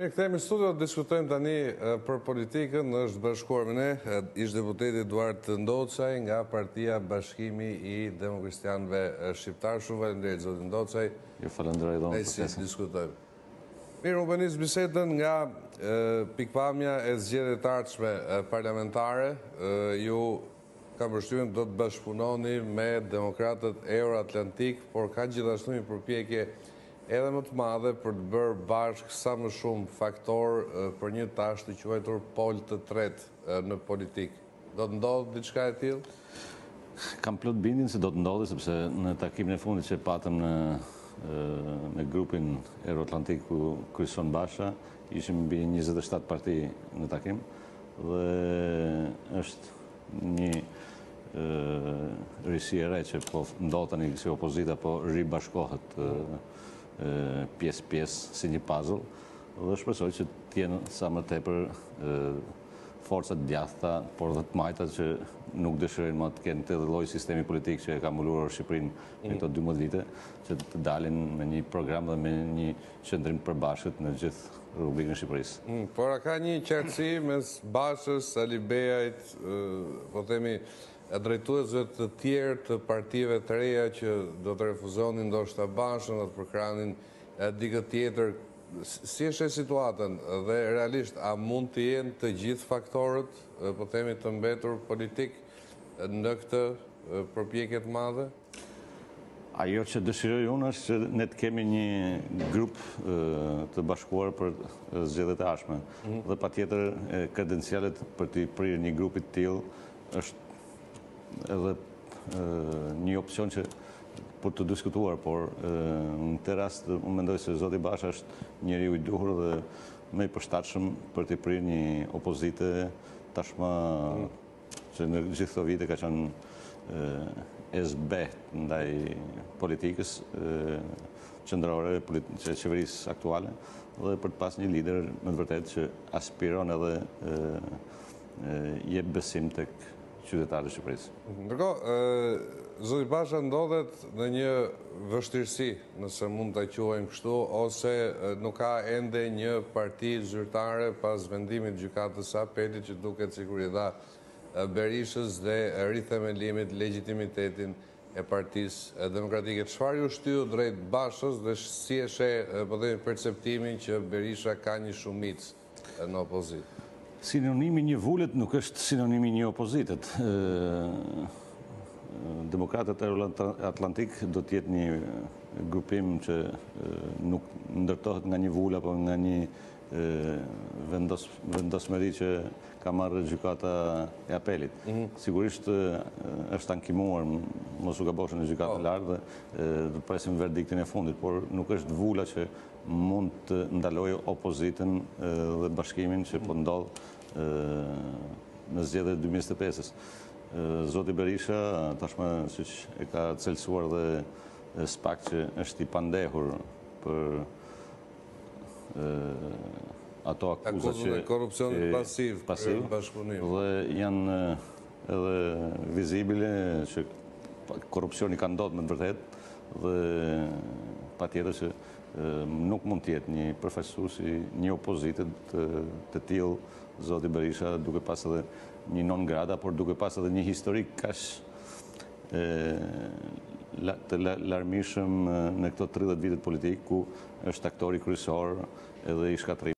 Kthehemi në studio, diskutojmë tani për politikën. Është bashkuar me ne ish deputeti Eduard Ndocaj nga Partia Bashkimi I Demokrishtianëve Shqiptar. Shumë faleminderit zoti Ndocaj. Ju falenderoj dhe unë për pjesën. Diskutojmë. Mirë, unë nis bisedën nga pikpamja e zgjedhjeve të ardhshme parlamentare. Ju kam përshtypjen do të bashkëpunoni me demokratët Euroatlantik, por ka gjithashtu një përpjekje edhe më të madhe për të bërë bashkë sa më shumë faktor për një tash të quajtur pol të tretë në politikë. Do të ndodhë diçka e tillë? Kam plot bindjen se do të ndodhi, sepse në takimin e fundit që patëm në grupin Euroatlantik ku kryeson Basha, ishim mbi 27 parti në takim dhe është një risi e re që po ndodh tani si opozita po ribashkohet pjesë si një puzzle dhe shpresoj që t'jenë sa më tepër forcat djathta, por dhe të majta që nuk dëshirojnë më të kenë të lloj sistemi politik që e ka mbuluar Shqipërinë në këto 12 vite, që të dalin me një program dhe me një qëndrim përbashkët në gjithë rubrikën e Shqipërisë. Por a ka një qartësi mes Bashës, Ali Beajt, po themi drejtuesve të tjerë të partive të reja që do të refuzonin ndoshta Bashën, do të përkranin dikë tjetër? Si është situatën dhe realisht a mund të jenë të gjithë faktorët, po themi të mbetur politik në këtë përpjekje të madhe? Ajo që dëshiroj unë është që ne të kemi një grup të bashkuar për zgjedhjet e ardhshme. Dhe patjetër kredencialet për të prirë një grupi të tillë është edhe një opcion që për të diskutuar, por në këtë rast unë mendoj se zoti Basha është njeriu I duhur dhe më I përshtatshëm për të prirë një opozite tashmë që në gjithë këto vite ka qenë e zbehtë ndaj politikës qendrore që qeverisë aktuale dhe për të pas një lider me të vërtetë që aspiron edhe jep besim tek qytetarët e Shqipërisë. Ndërkohë, zoti Basha ndodhet në një vështirësi, nëse mund ta quajmë kështu, ose nuk ka ende një parti zyrtare pas vendimit të gjykatës së apelit që duket sikur I dha Berishës dhe rithemelimit legitimitetin e Partisë Demokratike. Çfarë ju shtyu drejt Bashës dhe si e sheh po themi perceptimin që Berisha ka një shumicë në opozitë? Sinonimi një vullet nuk është sinonimi një opozitet. Demokratët Euroatlantik do të jetë një grupim që nuk ndërtohet nga një vull apo nga një vendosmëri që ka marrë gjykata e apelit. Sigurisht është ankimuar, mos u gaboshën në gjykatë të lartë dhe do të presim verdiktin e fundit, por nuk është vulla që mund të ndalojë opozitën dhe bashkimin që po ndodh në zgjedhjet e 2025-s. Zoti Berisha tashmë siç e ka cilësuar dhe SPAK që është I pandehur për ato akuza që korrupsionit pasiv për bashkëpunim dhe janë edhe vizibile që korrupsioni ka ndodhur me të vërtetë dhe patjetër që nuk mund të jetë një përfaqësues I një opozite të tillë zoti Berisha duke pas edhe një non grata, por duke pas edhe një historik kaq të larmishëm në këto 30 vitet politik ku është aktori kryesor edhe I shkatrimit